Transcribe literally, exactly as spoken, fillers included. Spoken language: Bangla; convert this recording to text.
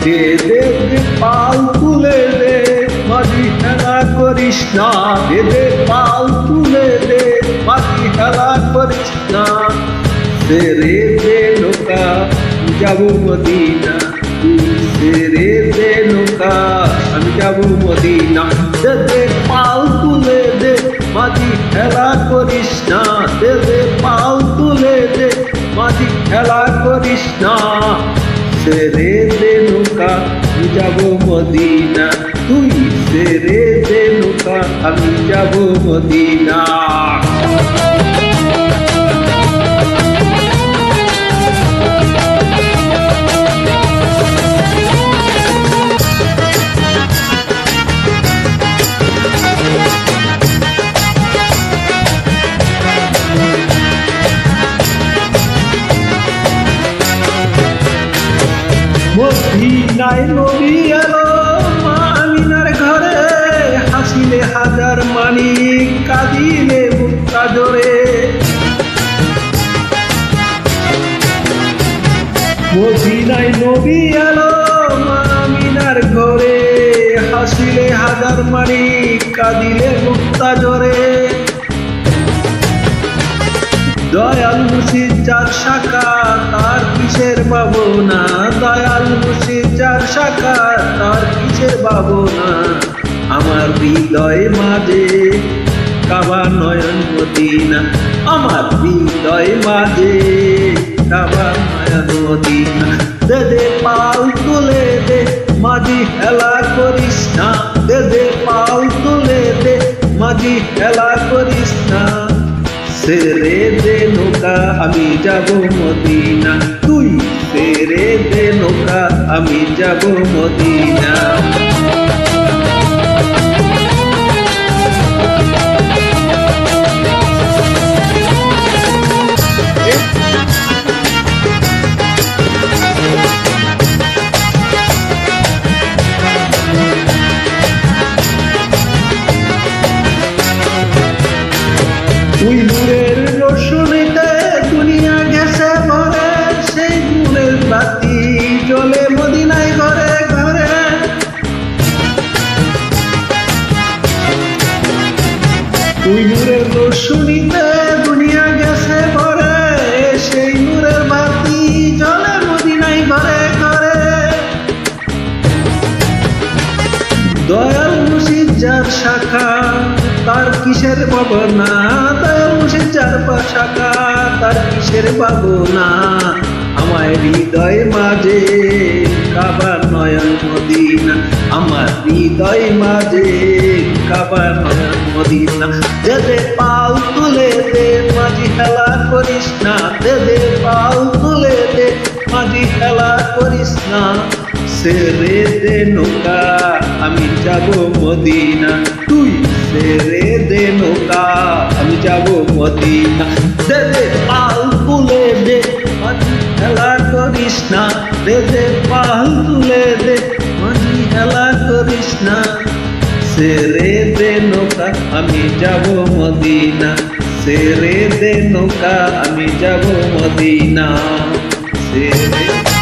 দে দে দে পাল তুলে দে মাঝি খেলা করিস না, দে দে পাল তুলে দে মাঝি খেলা করিস না। ছেড়ে দে নৌকা যাবো মদিনা, ছেড়ে দে নৌকা আমি যাবো মদিনা। দে দে পাল তুলে দে মাঝি খেলা করিস না, দে দে পাল তুলে দে মাঝি খেলা করিস না। ছেড়ে দে নৌকা আমি যাবো মদিনা, তুই ছেড়ে দে নৌকা আমি যাবো মদিনা। মদিনায় নবী এলো মা আমিনার ঘরে, হাসিলে হাজার মানিক কাঁদিলে মুক্তা জোরে। মদিনায় নবী এলো মা আমিনার ঘরে, হাসিলে হাজার মানিক কাঁদিলে মুক্তা জোরে। দয়াল মুর্শিদ যার শাখা তার কিসের ভাবনা, দয়াল মুর্শিদ যার শাখা তার কিসের ভাবনা। আমার হৃদয় মাঝে কাবা নয়ন মদিনা, আমার হৃদয় মাঝে কাবা নয়ন মদিনা। দে দে পাল তুলে দে মাঝি খেলা করিস না, দে দে পাল তুলে দে মাঝি খেলা করিস না। ছেড়ে দে নৌকা আমি যাবো মদিনা, তুই ছেড়ে দে নৌকা আমি যাবো মদিনা। ওই নূরের রোশনীতে দুনিয়া গেছে ভরে, সেই নূরের বাতি জ্বলে মদিনায় ঘরে ঘরে। ওই নূরের রোশনীতে দুনিয়া গেছে ভরে, সেই নূরের বাতি জ্বলে মদিনায় ঘরে ঘরে। দয়াল মুর্শিদ যার শাখা তার কিসের ভাবনা, দয়াল মুর্শিদ যার শাখা তার কিসের ভাবনা। আমার হৃদয় মাঝে কাবা নয়ন মদিনা, আমার হৃদয় মাঝে কাবা নয়ন মদিনা। দে দে পাল তুলে দে মাঝি খেলা করিস না, দে দে পাল তুলে দে মাঝি খেলা করিস না। ছেড়ে দে নৌকা আমি যাবো মদিনা, তুই ছেড়ে দে নৌকা আমি যাবো মদিনা। দে দে পাল তুলে দে মাঝি খেলা করিস না, দে দে পাল তুলে দে মাঝি খেলা করিস না। ছেড়ে দে নৌকা আমি যাবো মদিনা, ছেড়ে দে নৌকা আমি যাবো মদিনা। ছেড়ে